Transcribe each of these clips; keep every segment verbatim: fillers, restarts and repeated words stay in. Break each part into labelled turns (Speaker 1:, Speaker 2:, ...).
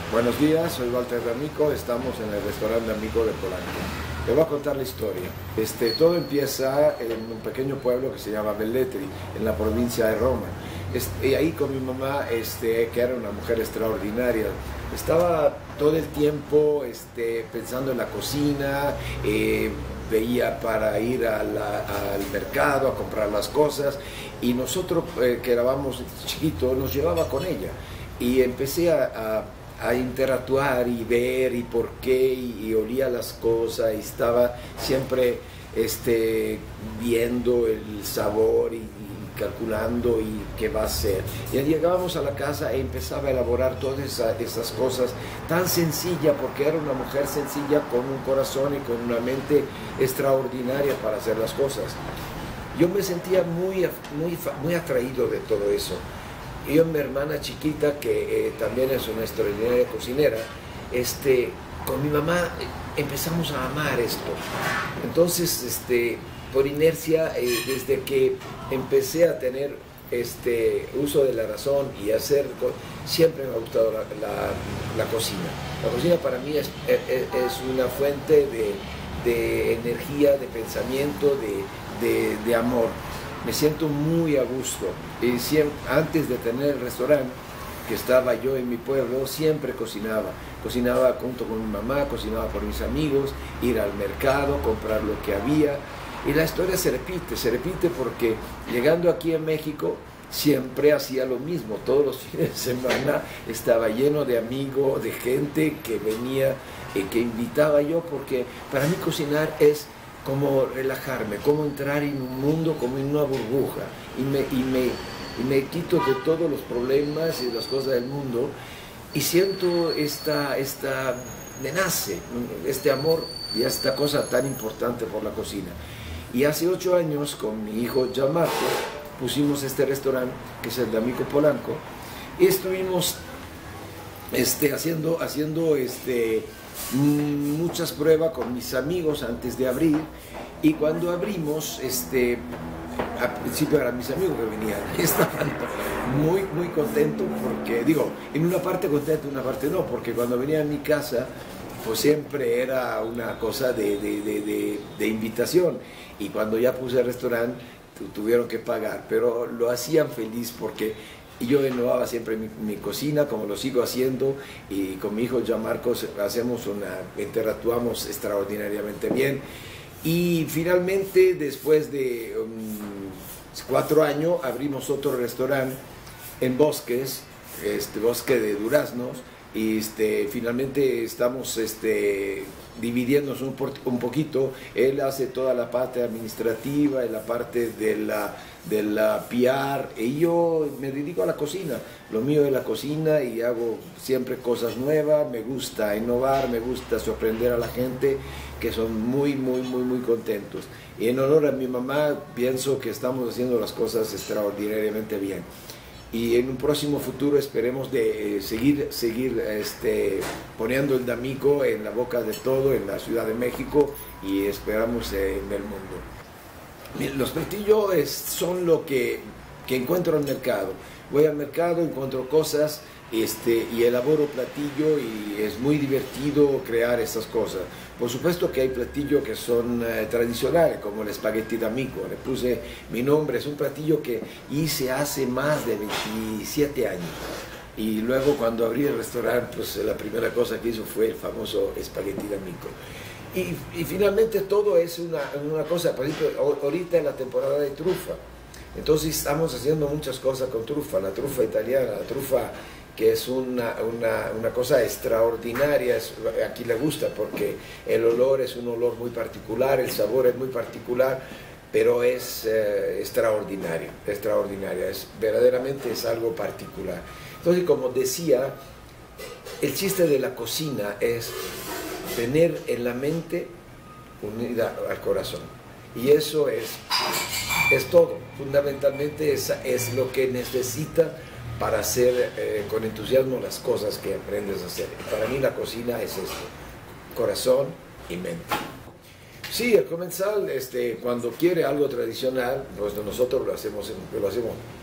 Speaker 1: Buenos días, soy Walter D'Amico, estamos en el restaurante D'Amico de Polanco. Le voy a contar la historia. Este, todo empieza en un pequeño pueblo que se llama Velletri, en la provincia de Roma. Este, y ahí con mi mamá, este, que era una mujer extraordinaria, estaba todo el tiempo este, pensando en la cocina, eh, veía para ir a la, al mercado a comprar las cosas, y nosotros eh, que éramos chiquitos nos llevaba con ella. Y empecé a, a a interactuar y ver y por qué, y, y olía las cosas, y estaba siempre este, viendo el sabor y, y calculando y qué va a ser. Y llegábamos a la casa e empezaba a elaborar todas esa, esas cosas tan sencilla, porque era una mujer sencilla con un corazón y con una mente extraordinaria para hacer las cosas. Yo me sentía muy, muy, muy atraído de todo eso. Yo, mi hermana chiquita, que eh, también es una extraordinaria cocinera, este, con mi mamá eh, empezamos a amar esto. Entonces, este, por inercia, eh, desde que empecé a tener este, uso de la razón y hacer, siempre me ha gustado la, la, la cocina. La cocina para mí es, es, es una fuente de, de energía, de pensamiento, de, de, de amor. Me siento muy a gusto. Y siempre, antes de tener el restaurante, que estaba yo en mi pueblo, siempre cocinaba. Cocinaba junto con mi mamá, cocinaba por mis amigos, ir al mercado, comprar lo que había. Y la historia se repite, se repite porque llegando aquí a México, siempre hacía lo mismo. Todos los fines de semana estaba lleno de amigos, de gente que venía, eh, que invitaba yo, porque para mí cocinar es como relajarme, como entrar en un mundo, como en una burbuja, y me, y me, y me quito de todos los problemas y las cosas del mundo, y siento esta, esta, me nace este amor y esta cosa tan importante por la cocina. Y hace ocho años, con mi hijo Gianmarco, pusimos este restaurante, que es el D'Amico Polanco, y estuvimos este, haciendo, haciendo este, muchas pruebas con mis amigos antes de abrir, y cuando abrimos, este, al principio eran mis amigos que venían, estaban muy, muy contentos, porque, digo, en una parte contento, en una parte no, porque cuando venía a mi casa, pues siempre era una cosa de, de, de, de, de invitación, y cuando ya puse el restaurante, tuvieron que pagar, pero lo hacían feliz porque yo innovaba siempre mi, mi cocina, como lo sigo haciendo, y con mi hijo Gianmarco hacemos una, interactuamos extraordinariamente bien. Y finalmente, después de um, cuatro años, abrimos otro restaurante en Bosques, este Bosque de Duraznos, y este, finalmente estamos este, dividiéndonos un, un poquito. Él hace toda la parte administrativa y la parte de la, de la P R, y yo me dedico a la cocina. Lo mío es la cocina, y hago siempre cosas nuevas, me gusta innovar, me gusta sorprender a la gente, que son muy, muy, muy, muy contentos. Y en honor a mi mamá, pienso que estamos haciendo las cosas extraordinariamente bien. Y en un próximo futuro esperemos de eh, seguir, seguir este, poniendo el D'Amico en la boca de todo en la Ciudad de México, y esperamos eh, en el mundo. Los platillos es, son lo que, que encuentro en el mercado. Voy al mercado, encuentro cosas este, y elaboro platillo, y es muy divertido crear esas cosas. Por supuesto que hay platillos que son eh, tradicionales, como el espagueti D'Amico. Le puse mi nombre, es un platillo que hice hace más de veintisiete años. Y luego, cuando abrí el restaurante, pues la primera cosa que hizo fue el famoso espagueti D'Amico. Y, y finalmente todo es una, una cosa. Por ejemplo, ahorita es la temporada de trufa. Entonces estamos haciendo muchas cosas con trufa, la trufa italiana, la trufa que es una, una, una cosa extraordinaria. Es, aquí le gusta porque el olor es un olor muy particular, el sabor es muy particular, pero es eh, extraordinario, extraordinaria, es, verdaderamente es algo particular. Entonces, como decía, el chiste de la cocina es tener en la mente unida al corazón, y eso es, es todo, fundamentalmente es, es lo que necesita para hacer eh, con entusiasmo las cosas que aprendes a hacer. Para mí la cocina es esto, corazón y mente. Sí, el comensal, este, cuando quiere algo tradicional, pues nosotros lo hacemos, lo hacemos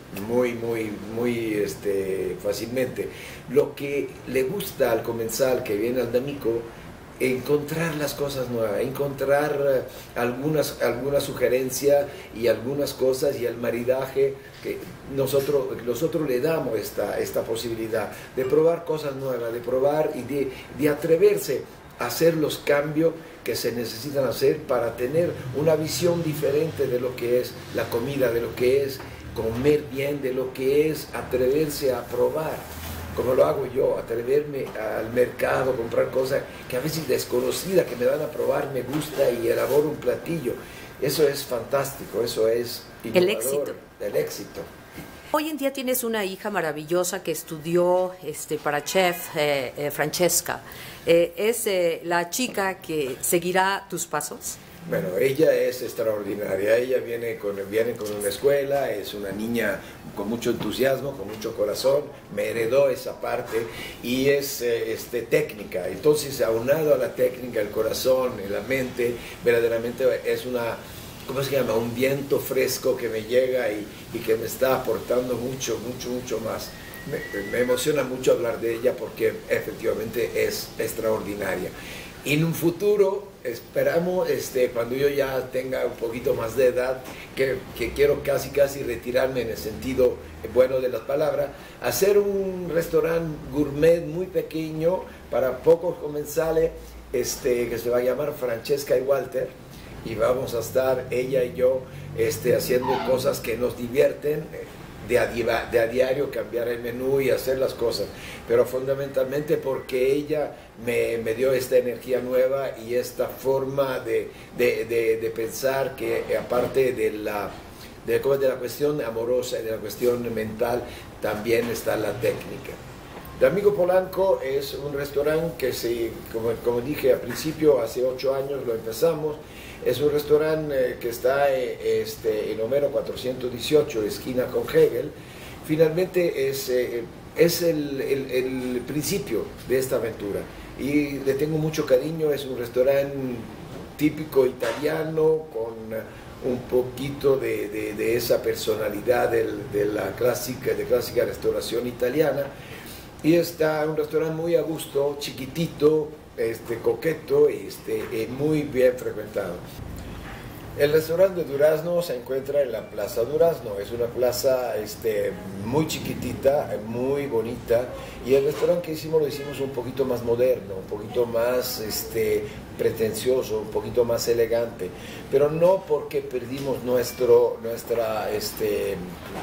Speaker 1: muy, muy, muy este, fácilmente. Lo que le gusta al comensal que viene al D'Amico, encontrar las cosas nuevas, encontrar algunas, alguna sugerencia y algunas cosas y el maridaje que nosotros, nosotros le damos esta, esta posibilidad de probar cosas nuevas, de probar y de, de atreverse a hacer los cambios que se necesitan hacer para tener una visión diferente de lo que es la comida, de lo que es comer bien, de lo que es atreverse a probar, como lo hago yo, atreverme al mercado, comprar cosas que a veces desconocidas, que me dan a probar, me gusta y elaboro un platillo. Eso es fantástico, eso es innovador,
Speaker 2: el éxito.
Speaker 1: El éxito.
Speaker 2: Hoy en día tienes una hija maravillosa que estudió este, para chef, eh, eh, Francesca. Eh, ¿Es eh, la chica que seguirá tus pasos?
Speaker 1: Bueno, ella es extraordinaria, ella viene con, viene con una escuela, es una niña con mucho entusiasmo, con mucho corazón, me heredó esa parte y es eh, este, técnica, entonces aunado a la técnica, el corazón, la mente, verdaderamente es una, ¿cómo se llama? Un viento fresco que me llega y, y que me está aportando mucho, mucho, mucho más. Me, me emociona mucho hablar de ella porque efectivamente es extraordinaria. Y en un futuro, esperamos, este, cuando yo ya tenga un poquito más de edad, que, que quiero casi casi retirarme en el sentido bueno de las palabras, hacer un restaurante gourmet muy pequeño para pocos comensales, este, que se va a llamar Francesca y Walter, y vamos a estar ella y yo este, haciendo cosas que nos divierten, De a, de a diario, cambiar el menú y hacer las cosas, pero fundamentalmente porque ella me, me dio esta energía nueva y esta forma de, de, de, de pensar que aparte de la, de, de la cuestión amorosa y de la cuestión mental, también está la técnica. D'Amico Polanco es un restaurante que, se, como, como dije al principio, hace ocho años lo empezamos. Es un restaurante eh, que está eh, este, en Homero cuatrocientos dieciocho, esquina con Hegel. Finalmente es, eh, es el, el, el principio de esta aventura y le tengo mucho cariño. Es un restaurante típico italiano con un poquito de, de, de esa personalidad del, de la clásica, de clásica restauración italiana. Y está un restaurante muy a gusto, chiquitito, este, coqueto y este, eh, muy bien frecuentado. El restaurante de Durazno se encuentra en la Plaza Durazno, es una plaza este, muy chiquitita, muy bonita, y el restaurante que hicimos lo hicimos un poquito más moderno, un poquito más este, pretencioso, un poquito más elegante, pero no porque perdimos nuestro, nuestra este,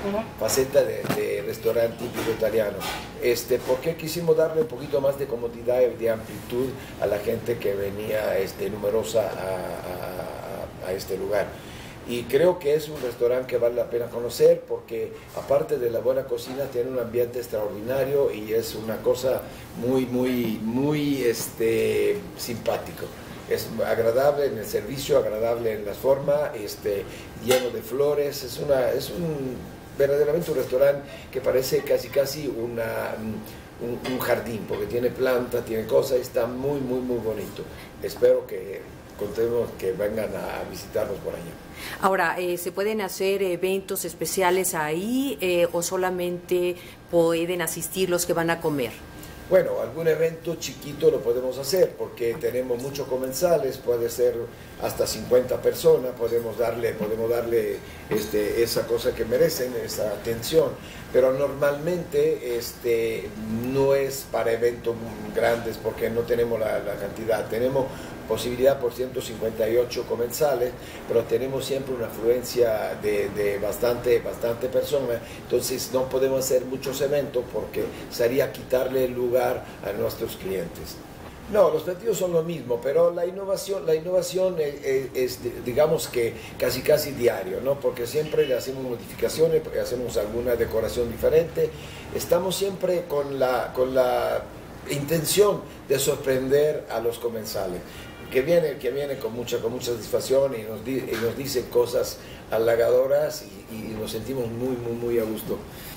Speaker 1: faceta de, de restaurante típico italiano, este, porque quisimos darle un poquito más de comodidad y de amplitud a la gente que venía este, numerosa a, a a este lugar. Y creo que es un restaurante que vale la pena conocer porque aparte de la buena cocina tiene un ambiente extraordinario y es una cosa muy, muy, muy este, simpático. Es agradable en el servicio, agradable en la forma, este, lleno de flores. Es, una, es un, verdaderamente un restaurante que parece casi casi una, un, un jardín porque tiene planta, tiene cosas, está muy, muy, muy bonito. Espero que contemos que vengan a visitarnos por allá.
Speaker 2: Ahora, eh, ¿se pueden hacer eventos especiales ahí eh, o solamente pueden asistir los que van a comer?
Speaker 1: Bueno, algún evento chiquito lo podemos hacer porque tenemos muchos comensales, puede ser hasta cincuenta personas, podemos darle, podemos darle este, esa cosa que merecen, esa atención, pero normalmente este, no es para eventos grandes porque no tenemos la, la cantidad, tenemos posibilidad por ciento cincuenta y ocho comensales, pero tenemos siempre una afluencia de, de bastante, bastante personas, entonces no podemos hacer muchos eventos porque sería quitarle el lugar a nuestros clientes. No, los platillos son lo mismo, pero la innovación, la innovación es, es, es digamos que casi casi diario, ¿no? Porque siempre le hacemos modificaciones, hacemos alguna decoración diferente, estamos siempre con la, con la intención de sorprender a los comensales. Que viene, que viene con mucha, con mucha satisfacción y nos, di, y nos dice cosas halagadoras y, y nos sentimos muy, muy, muy a gusto.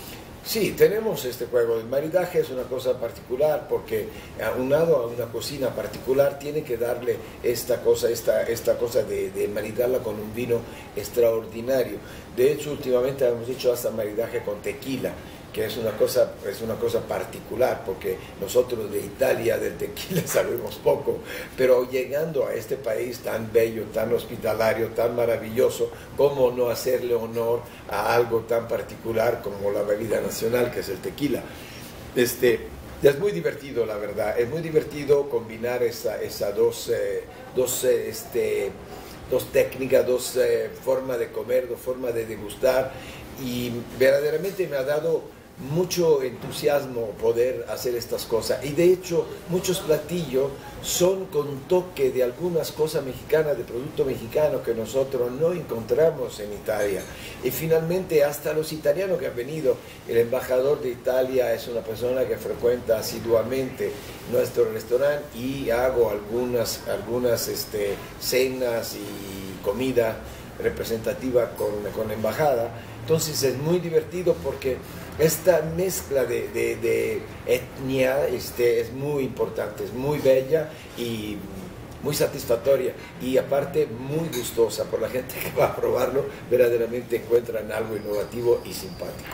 Speaker 1: Sí, tenemos este juego. El maridaje es una cosa particular porque aunado a una cocina particular tiene que darle esta cosa, esta, esta cosa de, de maridarla con un vino extraordinario. De hecho, últimamente hemos hecho hasta maridaje con tequila, que es una cosa, es una cosa particular, porque nosotros de Italia del tequila sabemos poco, pero llegando a este país tan bello, tan hospitalario, tan maravilloso, ¿cómo no hacerle honor a algo tan particular como la bebida nacional, que es el tequila? Este, es muy divertido, la verdad, es muy divertido combinar esa, esa dos, eh, dos, eh, este, dos técnicas, dos eh, formas de comer, dos formas de degustar, y verdaderamente me ha dado mucho entusiasmo poder hacer estas cosas. Y de hecho muchos platillos son con toque de algunas cosas mexicanas, de producto mexicano que nosotros no encontramos en Italia. Y finalmente hasta los italianos que han venido, el embajador de Italia es una persona que frecuenta asiduamente nuestro restaurante, y hago algunas, algunas este, cenas y comida representativa con, con la embajada. Entonces es muy divertido porque esta mezcla de, de, de etnia este, es muy importante, es muy bella y muy satisfactoria, y aparte muy gustosa por la gente que va a probarlo. Verdaderamente encuentran algo innovativo y simpático.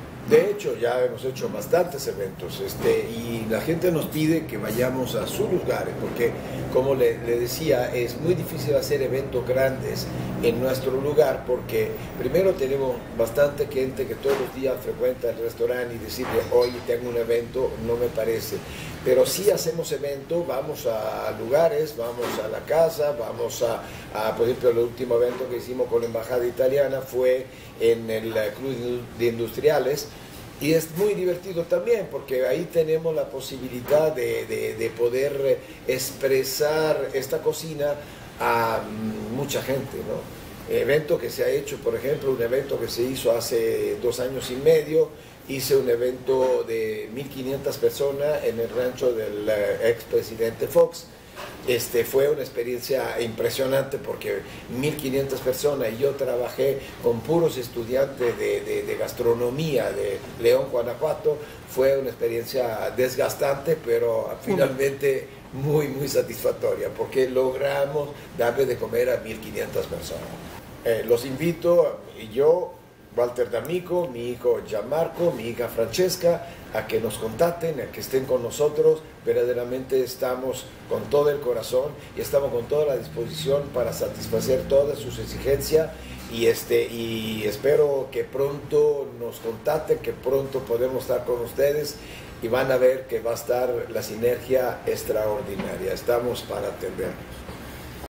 Speaker 1: De hecho, ya hemos hecho bastantes eventos este, y la gente nos pide que vayamos a sus lugares, porque, como le, le decía, es muy difícil hacer eventos grandes en nuestro lugar, porque primero tenemos bastante gente que todos los días frecuenta el restaurante, y decirle, hoy tengo un evento, no me parece. Pero sí hacemos eventos, vamos a lugares, vamos a la casa, vamos a, a, por ejemplo, el último evento que hicimos con la Embajada Italiana fue en el Club de Industriales, y es muy divertido también porque ahí tenemos la posibilidad de, de, de poder expresar esta cocina a mucha gente, ¿no? Evento que se ha hecho, por ejemplo, un evento que se hizo hace dos años y medio, hice un evento de mil quinientas personas en el rancho del expresidente Fox. Este, fue una experiencia impresionante porque mil quinientas personas, y yo trabajé con puros estudiantes de, de, de gastronomía de León, Guanajuato. Fue una experiencia desgastante, pero finalmente muy, muy satisfactoria, porque logramos darle de comer a mil quinientas personas. Eh, los invito, y yo, Walter D'Amico, mi hijo Gianmarco, mi hija Francesca, a que nos contacten, a que estén con nosotros. Verdaderamente estamos con todo el corazón y estamos con toda la disposición para satisfacer todas sus exigencias, y, este, y espero que pronto nos contacten, que pronto podemos estar con ustedes, y van a ver que va a estar la sinergia extraordinaria. Estamos para atendernos.